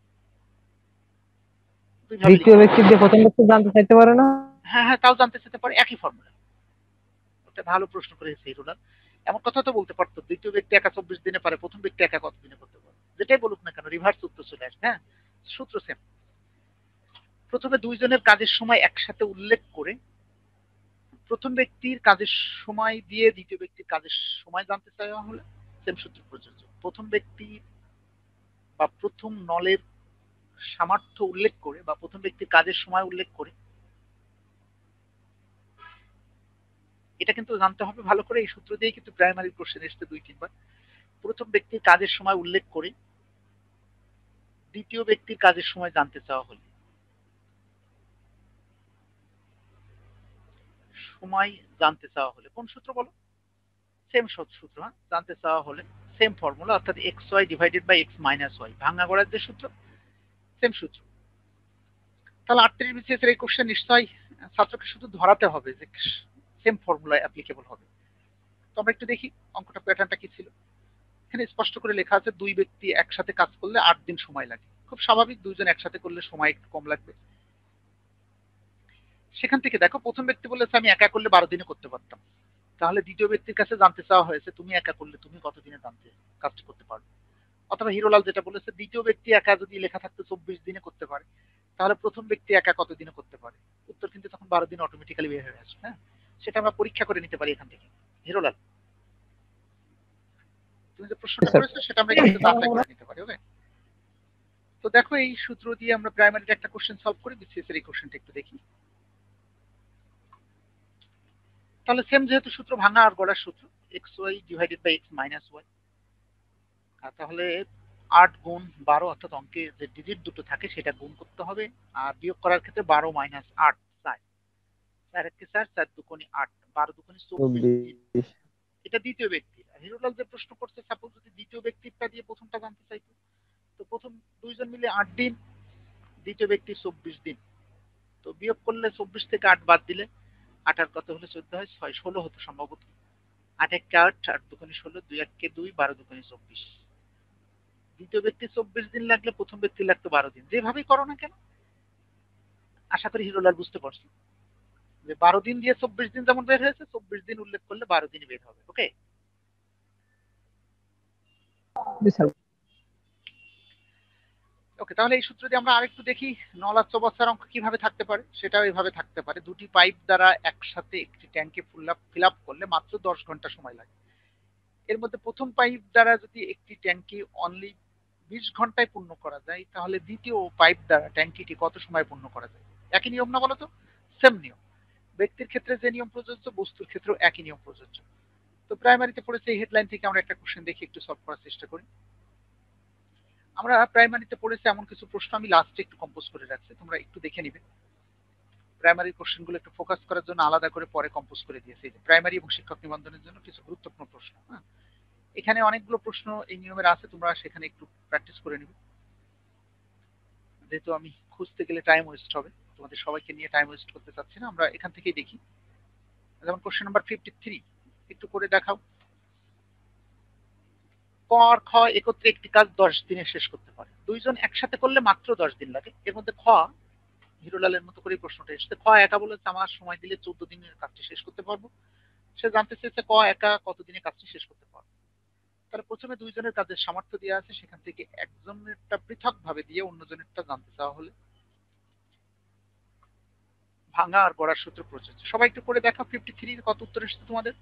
দ্বিতীয় ব্যক্তি দিয়ে প্রথম ব্যক্তি জানতে চাইতে পারে না? হ্যাঁ হ্যাঁ, তাও জানতে চাইতে পারে, একই ফর্মুলা। ওটা ভালো প্রশ্ন করেছে হিরুলাল। এমন কথা তো বলতে পারতো, দ্বিতীয় ব্যক্তি একা চব্বিশ দিনে পারে, প্রথম ব্যক্তি একা কত দিনে করতে পারে। যেটাই বলুক না কেন, রিভার্স উত্তর চলে আসবে। হ্যাঁ, সূত্র সেম। প্রথমে দুইজনের কাজের সময় একসাথে উল্লেখ করে প্রথম ব্যক্তির কাজের সময় দিয়ে দ্বিতীয় ব্যক্তির কাজের সময় জানতে চাওয়া হলে সেম সূত্র প্রযোজ্য। প্রথম ব্যক্তি বা প্রথম নলের সামর্থ্য উল্লেখ করে বা প্রথম ব্যক্তির কাজের সময় উল্লেখ করে, এটা কিন্তু জানতে হবে ভালো করে। এই সূত্র দিয়ে কিন্তু প্রাইমারি কোশ্চেন এসছে দুই তিনবার। প্রথম ব্যক্তির কাজের সময় উল্লেখ করে দ্বিতীয় ব্যক্তির কাজের সময় জানতে চাওয়া হলে, সময় জানতে চাওয়া হলে কোন সূত্র বলো? সেম সূত্র। হ্যাঁ, জানতে চাওয়া হলে সেম ফর্মুলা, অর্থাৎ x Y divided by x minus y, ভাঙা গড়ার যে সূত্র, সেম সূত্র। তাহলে আটত্রিশ বিসিএস এর এই কোশ্চেন নিশ্চয়ই ছাত্রকে শুধু ধরাতে হবে যে সেম ফর্মুলা অ্যাপ্লিকেবল হবে। তো আমরা একটু দেখি অঙ্কটা প্যাটার্নটা কি ছিল। এখানে স্পষ্ট করে লেখা আছে দুই ব্যক্তি একসাথে কাজ করলে আট দিন সময় লাগে। খুব স্বাভাবিক, দুইজন একসাথে করলে সময় একটু কম লাগবে। সেখান থেকে দেখো, প্রথম ব্যক্তি বলেছে আমি একা করলে বারো দিনে করতে পারতাম। তাহলে দ্বিতীয় ব্যক্তির কাছে জানতে চাওয়া হয়েছে তুমি একা করলে তুমি কতদিনে জানতে কাজটা করতে পারবে। অথবা হিরোলাল যেটা বলেছে, দ্বিতীয় ব্যক্তি একা যদি লেখা থাকতো চব্বিশ দিনে করতে পারে, তাহলে প্রথম ব্যক্তি একা কতদিনে করতে পারে। উত্তর কিন্তু তখন বারো দিন অটোমেটিক্যালি বের হয়ে আসবে। হ্যাঁ, সেটা আমরা পরীক্ষা করে নিতে পারি এখান থেকে। হিরোলাল, তুমি যে প্রশ্নটা করেছো সেটা আমরা কিন্তু যাচাই করে নিতে পারি। ওকে, তো দেখো এই সূত্র দিয়ে আমরা প্রাইমারিতে একটা কোশ্চেন সলভ করি। বিসিএস এর এই কোশ্চেনটা একটু দেখি। তাহলে সেম যেহেতু সূত্র, ভাঙা আর গড়ার সূত্র, x Y divided by x minus y. আর তাহলে আট গুণ বারো, অর্থাৎ অঙ্কে যে ডিজিট দুটো থাকে সেটা গুণ করতে হবে। আর বিয়োগ করার ক্ষেত্রে বারো মাইনাস আট, চার, চার একে চার, চার দুকোনি আট, বারো দুকোনি চব্বিশ। এটা দ্বিতীয় ব্যক্তি। হিরোলাল যে প্রশ্ন করছে, সাপোজ যদি দ্বিতীয় ব্যক্তিটা দিয়ে প্রথমটা জানতে চাইতো, তো প্রথম দুইজন মিলে আট দিন, দ্বিতীয় ব্যক্তি চব্বিশ দিন। তো বিয়োগ করলে চব্বিশ থেকে আট বাদ দিলে আট আর কত হলে চোদ্দ হয়, ছয়, ষোলো হতো সম্ভবত। আট একে আট, আট দুকোনি ষোলো, দুই একে দুই, বারো দুকোনি চব্বিশ। দ্বিতীয় ব্যক্তি চব্বিশ দিন লাগলে প্রথম ব্যক্তি লাগতো বারো দিন। যেভাবেই করো না কেন, আশা করি হিরোলাল বুঝতে পারছো যে বারো দিন দিয়ে চব্বিশ দিন যেমন বের হয়েছে, চব্বিশ দিন উল্লেখ করলে বারো দিনই বের হবে। ওকে, ওকে তাহলে এই সূত্র দিয়ে আমরা আরেকটু দেখি নল আর চৌবাচ্চার অঙ্ক কিভাবে থাকতে পারে। সেটাও এভাবে থাকতে পারে, দুটি পাইপ দ্বারা একসাথে একটি ট্যাঙ্কে ফুল ফিল আপ করলে মাত্র দশ ঘন্টা সময় লাগে। এর মধ্যে প্রথম পাইপ দ্বারা যদি একটি ট্যাঙ্কি অনলি বিশ ঘন্টায় পূর্ণ করা যায়, তাহলে দ্বিতীয় পাইপ দ্বারা ট্যাঙ্কিটি কত সময় পূর্ণ করা যায়? একই নিয়ম না বলতো? সেম নিয়ম। ব্যক্তির ক্ষেত্রে যে নিয়ম প্রযোজ্য, বস্তুর ক্ষেত্রেও একই নিয়ম প্রযোজ্য। তো প্রাইমারিতে পড়েছে এই হেডলাইন থেকে আমরা একটা কোশ্চেন দেখি, একটু সলভ করার চেষ্টা করি। আমরা প্রাইমারিতে পড়েছে এমন কিছু প্রশ্ন আমি লাস্টে একটু কম্পোজ করে রাখছি, তোমরা একটু দেখে নিবে। প্রাইমারি কোশ্চেনগুলো একটু ফোকাস করার জন্য আলাদা করে পরে কম্পোজ করে দিয়েছি। প্রাইমারি এবং শিক্ষক নিবন্ধনের জন্য কিছু গুরুত্বপূর্ণ প্রশ্ন। হ্যাঁ, এখানে অনেকগুলো প্রশ্ন এই নিয়মের আছে, তোমরা সেখানে একটু প্র্যাকটিস করে নিবে। যেহেতু আমি খুঁজতে গেলে টাইম ওয়েস্ট হবে, তোমাদের সবাইকে নিয়ে টাইম ওয়েস্ট করতে চাচ্ছি না, আমরা এখান থেকেই দেখি। যেমন কোশ্চেন নাম্বার ফিফটি থ্রি, একটু করে দেখাও। ক আর খ একত্রে একটি কাজ দশ দিনে শেষ করতে পারে। দুইজন একসাথে করলে মাত্র দশ দিন লাগে। এর মধ্যে খ, হিরোলালের মতো করে প্রশ্নটা এসেছে। খ একা বলেছে আমার সময় দিলে চোদ্দ দিনের কাজটি শেষ করতে পারবো। সে জানতে চেয়েছে ক একা কতদিনে কাজটি শেষ করতে পারবো। তাহলে প্রথমে দুইজনের কাজের সামর্থ্য দেওয়া আছে, সেখান থেকে একজনেরটা পৃথক ভাবে দিয়ে অন্যজনেরটা জানতে চাওয়া হলে ভাঙা আর গড়ার সূত্র প্রযোজ্য। সবাই একটু করে দেখো ফিফটি থ্রি কত উত্তর এসেছে তোমাদের?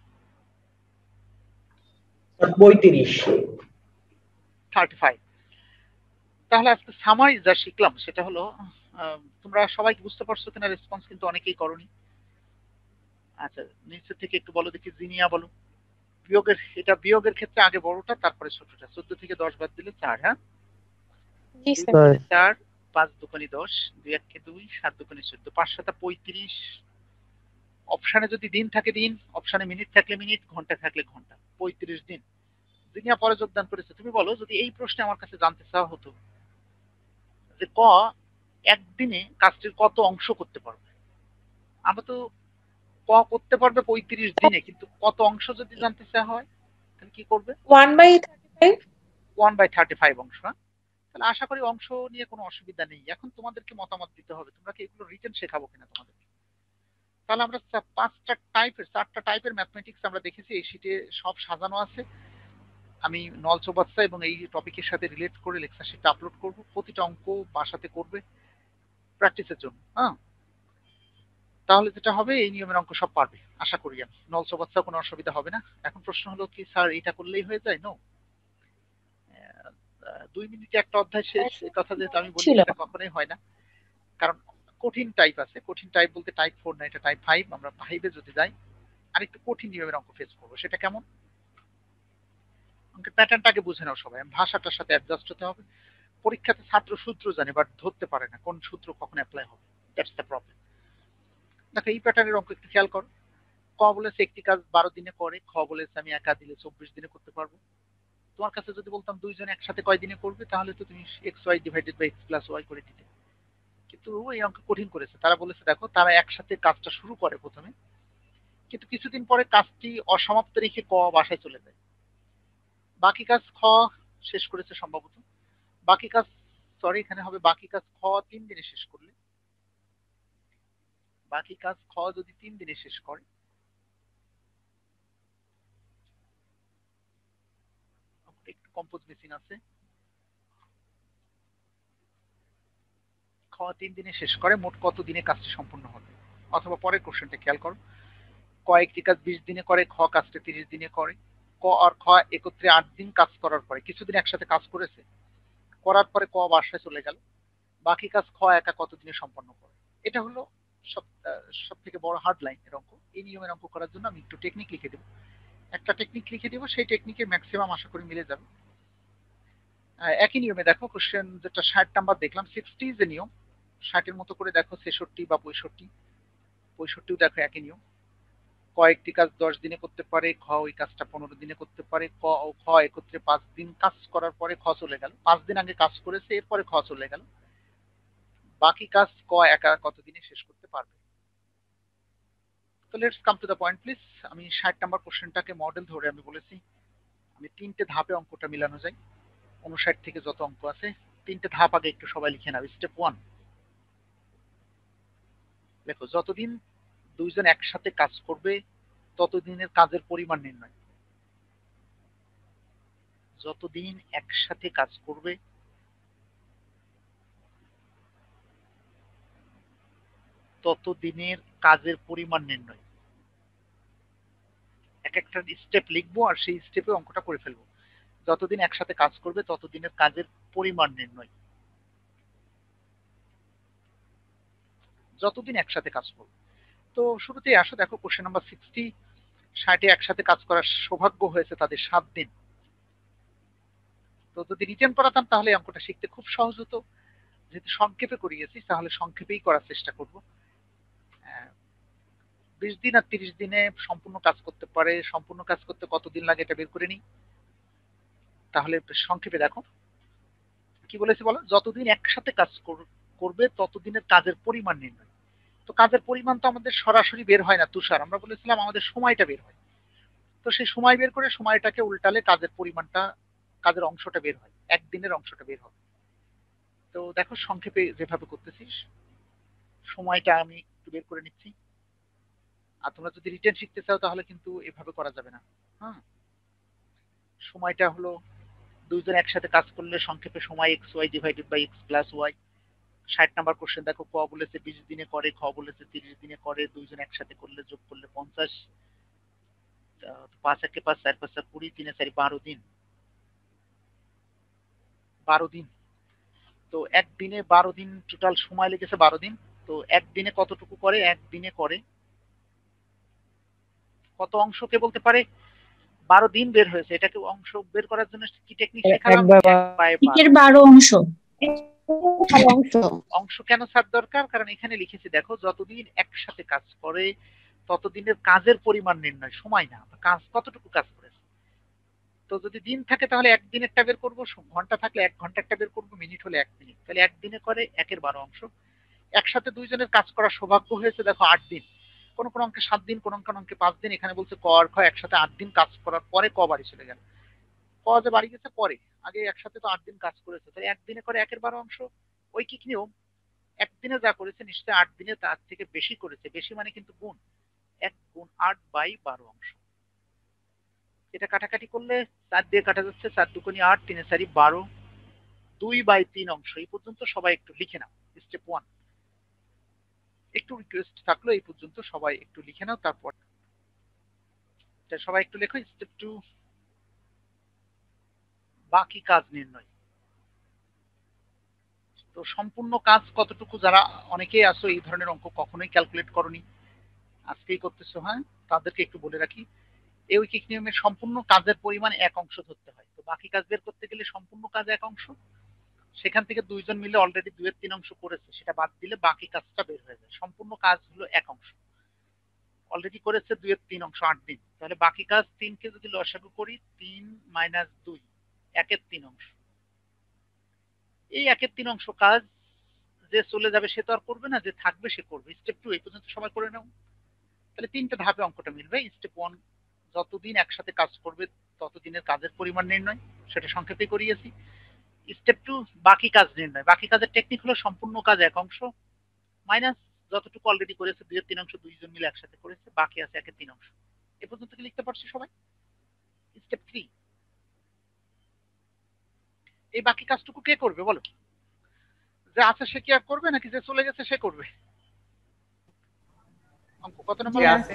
পঁয়ত্রিশ। Thirty five. তাহলে আজকে সামারি যা শিখলাম সেটা হলো আহ, তোমরা সবাই বুঝতে পারছো কিনা? রেসপন্স কিন্তু অনেকেই করনি। আচ্ছা নিচে থেকে একটু বলো দেখি, জিনিয়া বলো। বিয়োগের, এটা বিয়োগের ক্ষেত্রে আগে বড়টা তারপরে ছোটটা। চোদ্দ থেকে দশ বাদ দিলে চার, হ্যাঁ জি দুই স্যার। দুগুণে চার, পাঁচ দুগুণে দশ, দুই একে দুই, সাত দুগুণে চোদ্দ, পাঁচ সাতা পঁয়ত্রিশ। অপশানে যদি দিন থাকে দিন, অপশানে মিনিট থাকলে মিনিট, ঘন্টা থাকলে ঘন্টা, পঁয়ত্রিশ দিন। জিনিয়া পরে যোগদান করেছে। তুমি বলো যদি এই প্রশ্নে আমার কাছে জানতে চাওয়া হতো যে ক একদিনে কাজটির কত অংশ করতে পারবে, আমরা তো ক করতে পারবে পঁয়ত্রিশ দিনে, কিন্তু কত অংশ যদি জানতে চাওয়া হয় তাহলে কি করবে? One by thirty five. One by thirty five অংশ। হ্যাঁ? তাহলে আশা করি অংশ নিয়ে কোনো অসুবিধা নেই। এখন তোমাদেরকে মতামত দিতে হবে, তোমরা কি এগুলো রিটেন শেখাবো কিনা তোমাদেরকে। তাহলে আমরা চা- পাঁচটা টাইপের চারটা টাইপের ম্যাথমেটিক্স আমরা দেখেছি, এই শিটে সব সাজানো আছে। আমি নল চৌবাচ্চা এবং এই টপিকের সাথে রিলেট করে লেকচার শিটটা আপলোড করব। প্রতিটা অঙ্ক বাসাতে করবে প্র্যাকটিসের জন্য। হ্যাঁ, তাহলে যেটা হবে এই নিয়মের অঙ্ক সব পারবে আশা করি আমি। নল চৌবাচ্চা কোনো অসুবিধা হবে না। এখন প্রশ্ন হলো কি স্যার এটা করলেই হয়ে যায়? নো, দুই মিনিটে একটা অধ্যায় শেষ, এই কথা যেহেতু আমি বলি ছিল। এটা কখনোই হয় না। কারণ কঠিন টাইপ আছে, কঠিন টাইপ বলতে টাইপ ফোর না, এটা টাইপ ফাইভ। আমরা ফাইভে যদি যাই আর একটু কঠিন নিয়মের অঙ্ক ফেস করবো। সেটা কেমন? অঙ্কের প্যাটার্নটাকে বুঝে নাও সবাই, ভাষাটার সাথে অ্যাডজাস্ট হতে হবে। পরীক্ষাতে ছাত্র সূত্র জানে বাট ধরতে পারে না কোন সূত্র কখন অ্যাপ্লাই হবে, দ্যাটস দ্য প্রবলেম। দেখো এই প্যাটার্নের অঙ্ক একটু খেয়াল করো। ক বলেছে একটি কাজ বারো দিনে করে, খ বলেছে আমি একা দিলে চব্বিশ দিনে করতে পারবো। তোমার কাছে যদি বলতাম দুইজন একসাথে কয় দিনে করবে, তাহলে তো তুমি x Y divided by x plus y করে দিতে। কিন্তু এই অঙ্ক কঠিন করেছে। তারা বলেছে দেখো তারা একসাথে কাজটা শুরু করে প্রথমে, কিন্তু কিছুদিন পরে কাজটি অসমাপ্ত রেখে ক বাসায় চলে যায়। বাকি কাজ খ শেষ করেছে সম্ভবত। বাকি কাজ, সরি এখানে হবে বাকি কাজ খ তিন দিনে শেষ করলে, বাকি কাজ খ যদি তিন দিনে শেষ করে, একটু কম্পোজ মিসিং আছে, খ তিন দিনে শেষ করে মোট কত দিনে কাজটি সম্পূর্ণ হবে? অথবা পরের কোশ্চেনটা খেয়াল করো, কয়েকটি কাজ বিশ দিনে করে, খ কাজটা তিরিশ দিনে করে। ক আর খ একত্রে আট দিন কাজ করার পরে, কিছুদিন একসাথে কাজ করেছে, করার পরে ক বাসায় চলে গেল, বাকি কাজ খ একা কত দিনে সম্পন্ন করে? এটা হলো সব সব থেকে বড় হার্ড লাইন এর অঙ্ক। এই নিয়মের অঙ্ক করার জন্য আমি একটু টেকনিক লিখে দেবো, একটা টেকনিক লিখে দেবো, সেই টেকনিকের ম্যাক্সিমাম আশা করি মিলে যাবে। আহ, একই নিয়মে দেখো কোশ্চেন যেটা ষাট নাম্বার দেখলাম, সিক্সটি যে নিয়ম, ষাটের মতো করে দেখো ছেষট্টি বা পঁয়ষট্টি, পঁয়ষট্টিও দেখো একই নিয়ম। কয়েকটি কাজ দশ দিনে করতে পারে, খ ওই কাজটা পনেরো দিনে করতে পারে, ক ও খ একত্রে পাঁচ দিন কাজ করার পরে খ চলে গেল, পাঁচ দিন আগে কাজ করেছে এরপরে খ চলে গেল, বাকি কাজ ক একা কত দিনে শেষ করতে পারবে? তো let's come to the point please. আমি ষাট নাম্বার কোশ্চেনটাকে মডেল ধরে আমি বলেছি আমি তিনটে ধাপে অঙ্কটা মিলানো যায়। উনষাট থেকে যত অঙ্ক আছে তিনটে ধাপ আগে একটু সবাই লিখে নাও। স্টেপ ওয়ান, দেখো যতদিন দুইজন একসাথে কাজ করবে ততদিনের কাজের পরিমাণ নির্ণয়। যতদিন একসাথে কাজ করবে ততদিনের কাজের পরিমাণ নির্ণয়। এক একটা স্টেপ লিখবো আর সেই স্টেপে অঙ্কটা করে ফেলবো। যতদিন একসাথে কাজ করবে ততদিনের কাজের পরিমাণ নির্ণয়, যতদিন একসাথে কাজ করবে। তো শুরুতেই আসো, দেখো কোশ্চেন নাম্বার সিক্সটি, ষাটে একসাথে কাজ করার সৌভাগ্য হয়েছে তাদের সাত দিন। তো যদি রিটেন করাতাম তাহলে অঙ্কটা শিখতে খুব সহজ হতো। যেহেতু সংক্ষেপে করিয়েছি তাহলে সংক্ষেপেই করার চেষ্টা করব। বিশ দিন আর তিরিশ দিনে সম্পূর্ণ কাজ করতে পারে, সম্পূর্ণ কাজ করতে কতদিন লাগে এটা বের করে নিই। তাহলে সংক্ষেপে দেখো কি বলেছে বলো, যতদিন একসাথে কাজ করবে ততদিনের কাজের পরিমাণ নির্ণয়। তো কাজের পরিমাণ তো আমাদের সরাসরি বের হয় না তুষার, আমরা বলেছিলাম আমাদের সময়টা বের হয়। তো সেই সময় বের করে সময়টাকে উল্টালে কাজের পরিমাণটা, কাজের অংশটা বের হয়, একদিনের অংশটা বের হবে। তো দেখো সংক্ষেপে যেভাবে করতেছিস, সময়টা আমি একটু বের করে নিচ্ছি। আর তোমরা যদি রিটেন শিখতে চাও তাহলে কিন্তু এভাবে করা যাবে না। হ্যাঁ, সময়টা হলো দুইজন একসাথে কাজ করলে সংক্ষেপে সময় x Y divided by x plus y. ষাট নাম্বার কোশ্চেন দেখো, ক বলেছে বিশ দিনে করে, খ বলেছে তিরিশ দিনে করে, দুইজন একসাথে করলে যোগ করলে পঞ্চাশ, আহ, পাঁচ একে পাঁচ, চার পাঁচ কুড়ি, তিনে চারি বারো দিন, বারো দিন। তো একদিনে বারো দিন টোটাল সময় লেগেছে বারো দিন। তো একদিনে কতটুকু করে? একদিনে করে কত অংশ কে বলতে পারে? বারো দিন বের হয়েছে, এটাকে অংশ বের করার জন্য কি টেকনিক এক শেখালাম? বাই এক বাই একের বারো। বারো অংশ। অংশ অংশ কেন স্যার দরকার? কারণ এখানে লিখেছি দেখো, যতদিন একসাথে কাজ করে ততদিনের কাজের পরিমাণ নির্ণয়, সময় না, কাজ কতটুকু কাজ করেছে। তো যদি দিন থাকে তাহলে একদিনেরটা বের করবো, ঘন্টা থাকলে এক ঘন্টা একটা বের করবো, মিনিট হলে এক মিনিট। তাহলে একদিনে করে একের বারো অংশ। একসাথে দুইজনের কাজ করার সৌভাগ্য হয়েছে দেখো আট দিন, কোন কোন অঙ্কে সাত দিন, কোন কোন অঙ্কে পাঁচ দিন। এখানে বলছে ক আর খ একসাথে আট দিন কাজ করার পরে ক বাড়ি চলে গেল, ক যে বাড়ি গেছে পরে, আগে একসাথে তো আট দিন কাজ করেছে। তাহলে একদিনে করে একের বারো অংশ। ঐকিক নিয়ম, একদিনে যা করেছে নিশ্চয় আট দিনে তার থেকে বেশি করেছে, বেশি মানে কিন্তু গুণ, এক গুণ আট বাই বারো অংশ। এটা কাটাকাটি করলে চার দিয়ে কাটা যাচ্ছে, চার দুগুণী আট, তিনে চারি বারো, দুই বাই তিন অংশ। এই পর্যন্ত সবাই একটু লিখে নাও, স্টেপ ওয়ান। একটু রিকোয়েস্ট থাকলো এই পর্যন্ত সবাই একটু লিখে নাও, তারপর সবাই একটু লেখো। স্টেপ টু, বাকি কাজ নির্ণয়। তো সম্পূর্ণ কাজ কতটুকু, যারা অনেকেই আসো এই ধরনের অঙ্ক কখনোই ক্যালকুলেট করনি, আজকেই করতেছো, হ্যাঁ, তাদেরকে একটু বলে রাখি, এই ঐকিক নিয়মের সম্পূর্ণ কাজের পরিমাণ এক অংশ ধরতে হয়। তো বাকি কাজ বের করতে গেলে সম্পূর্ণ কাজ এক অংশ, সেখান থেকে দুইজন মিলে অলরেডি দুইয়ের তিন অংশ করেছে, সেটা বাদ দিলে বাকি কাজটা বের হয়ে যায়। সম্পূর্ণ কাজ হলো এক অংশ, অলরেডি করেছে দুইয়ের তিন অংশ, আট দিন। তাহলে বাকি কাজ তিনকে যদি লসাগু করি, তিন মাইনাস দুই, একের তিন অংশ। এই একের তিন অংশ কাজ যে চলে যাবে সে তো আর করবে না, যে থাকবে সে করবে। স্টেপ টু এই পর্যন্ত সবাই করে নাও। তাহলে তিনটা ধাপে অঙ্কটা মিলবে। স্টেপ ওয়ান, যতদিন একসাথে কাজ করবে ততদিনের কাজের পরিমাণ নির্ণয়, সেটা সংক্ষেপে করিয়েছি। স্টেপ টু, বাকি কাজ নির্ণয়। বাকি কাজের টেকনিক হলো সম্পূর্ণ কাজ এক অংশ মাইনাস যতটুকু অলরেডি করেছে দুইয়ের তিন অংশ, দুইজন মিলে একসাথে করেছে, বাকি আছে একের তিন অংশ। এ পর্যন্ত কি লিখতে পারছি সবাই? স্টেপ থ্রি, এই বাকি কাজটুকু কে করবে বলো? যে আছে সে কি আর করবে, নাকি যে চলে গেছে সে করবে? অঙ্ক কত নম্বর আছে?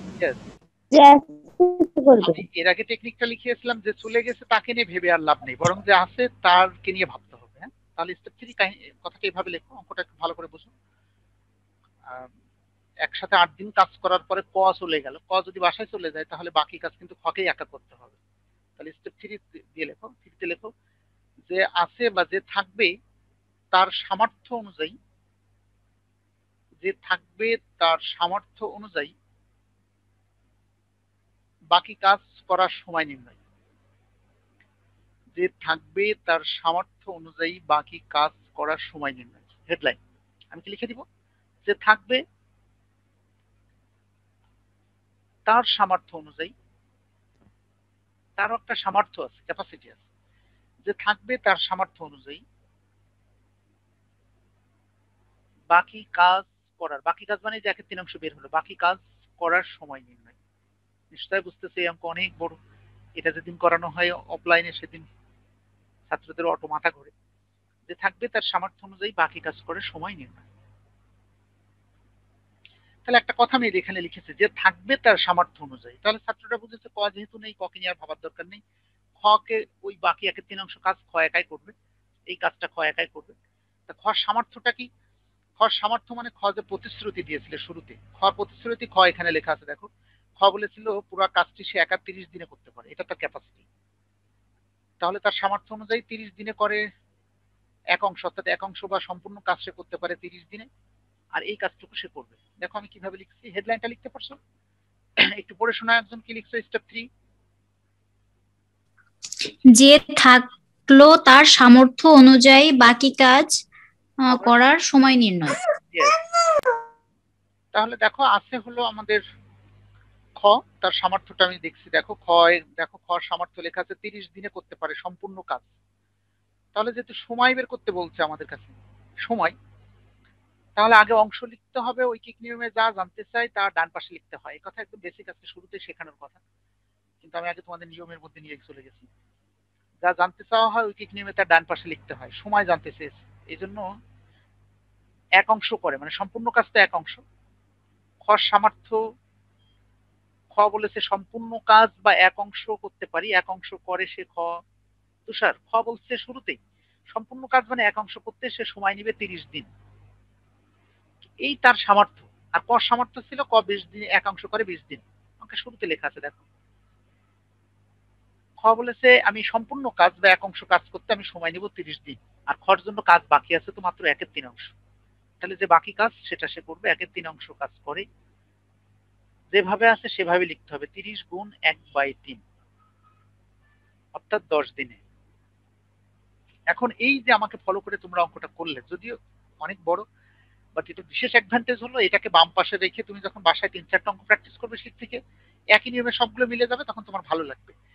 আমি এর আগে টেকনিকটা লিখিয়েছিলাম, যে চলে গেছে তাকে নিয়ে ভেবে আর লাভ নেই, বরং যে আছে তারকে নিয়ে ভাবতে হবে। হ্যাঁ, তাহলে স্টেপ থ্রি কথাটা এইভাবে লেখো, অঙ্কটা একটু ভালো করে বুঝো। একসাথে আট দিন কাজ করার পরে ক চলে গেল, ক যদি বাসায় চলে যায় তাহলে বাকি কাজ কিন্তু খকেই একা করতে হবে। তাহলে স্টেপ থ্রি দিয়ে লেখো, থ্রিতে লেখো যে আছে বা যে থাকবে তার সামর্থ্য অনুযায়ী, যে থাকবে তার সামর্থ্য অনুযায়ী বাকি কাজ করার সময় নির্ণয়। যে থাকবে তার সামর্থ্য অনুযায়ী বাকি কাজ করার সময় নির্ণয়। হেডলাইন আমি কি লিখে দিব? যে থাকবে তার সামর্থ্য অনুযায়ী, তারও একটা সামর্থ্য আছে, ক্যাপাসিটি আছে, যে থাকবে তার সামর্থ্য অনুযায়ী বাকি কাজ করার, বাকি কাজ মানে যে একের তিন অংশ বের হলো, বাকি কাজ করার সময় নির্ণয়। নিশ্চয় বুঝতেছে এই অঙ্ক অনেক বড়, এটা যেদিন করানো হয় অফলাইনে সেদিন ছাত্রদের অটো মাথা ঘুরে। যে থাকবে তার সামর্থ্য অনুযায়ী বাকি কাজ করে সময় নির্ণয়। তাহলে একটা কথা আমি এখানে লিখেছি, যে থাকবে তার সামর্থ্য অনুযায়ী। তাহলে ছাত্ররা বুঝেছে ক যেহেতু নেই, ক কে নিয়ে আর ভাবার দরকার নেই, খ কে ওই বাকি একের তিন অংশ কাজ খ একাই করবে, এই কাজটা খ একাই করবে। তা খ সামর্থ্যটা কি? খ সামর্থ্য মানে খ যে প্রতিশ্রুতি দিয়েছিল শুরুতে, খ প্রতিশ্রুতি, খ এখানে লেখা আছে দেখো। খ বলেছিল পুরো কাজটি সে একা তিরিশ দিনে করতে পারে, এটা তার ক্যাপাসিটি। তাহলে তার সামর্থ্য অনুযায়ী তিরিশ দিনে করে এক অংশ, অর্থাৎ এক অংশ বা সম্পূর্ণ কাজ সে করতে পারে তিরিশ দিনে, আর এই কাজটুকু সে করবে। দেখো আমি কিভাবে লিখছি, হেডলাইনটা লিখতে পারছো? একটু পড়ে শোনা একজন, কি লিখছো? স্টেপ থ্রি, যে থাকলো তার সামর্থ্য অনুযায়ী বাকি কাজ আহ, করার সময় নির্ণয়। তাহলে দেখো আছে হলো আমাদের খ, তার সামর্থ্যটা আমি দেখছি দেখো, খ দেখো খ সামর্থ্য লেখা আছে তিরিশ দিনে করতে পারে সম্পূর্ণ কাজ। তাহলে যেহেতু সময় বের করতে বলছে আমাদের কাছে সময়, তাহলে আগে অংশ লিখতে হবে। ঐকিক নিয়মে যা জানতে চাই তা ডান পাশে লিখতে হয়, এই কথা একদম বেসিক আছে, শুরুতে শেখানোর কথা, কিন্তু আমি আগে তোমাদের নিয়মের মধ্যে নিয়ে চলে গেছি। যা জানতে চাওয়া হয় ঐকিক নিয়মে তার ডান পাশে লিখতে হয়। সময় জানতে চেয়েছে, এই জন্য এক অংশ করে, মানে সম্পূর্ণ কাজ তো এক অংশ। খ সামর্থ্য, খ বলেছে সম্পূর্ণ কাজ বা এক অংশ করতে পারি, এক অংশ করে সে। খ তুষার, খ বলছে শুরুতেই সম্পূর্ণ কাজ মানে এক অংশ করতে সে সময় নিবে তিরিশ দিন, এই তার সামর্থ্য। আর ক সামর্থ্য ছিল ক বিশ দিন, এক অংশ করে বিশ দিন, আমাকে শুরুতে লেখা আছে দেখো। খ বলেছে আমি সম্পূর্ণ কাজ বা এক অংশ কাজ করতে আমি সময় নিব তিরিশ দিন, আর খর জন্য কাজ বাকি আছে তো মাত্র একের তিন অংশ, তাহলে যে বাকি কাজ সেটা সে করবে, একের তিন অংশ কাজ করে। যেভাবে আছে সেভাবে লিখতে হবে, তিরিশ গুণ এক বাই তিন অর্থাৎ দশ দিনে। এখন এই যে আমাকে ফলো করে তোমরা অঙ্কটা করলে, যদিও অনেক বড়, বাট এটা বিশেষ অ্যাডভান্টেজ হলো এটাকে বাম পাশে রেখে তুমি যখন বাসায় তিন চারটা অঙ্ক প্র্যাকটিস করবে শীত থেকে, একই নিয়মে সবগুলো মিলে যাবে, তখন তোমার ভালো লাগবে।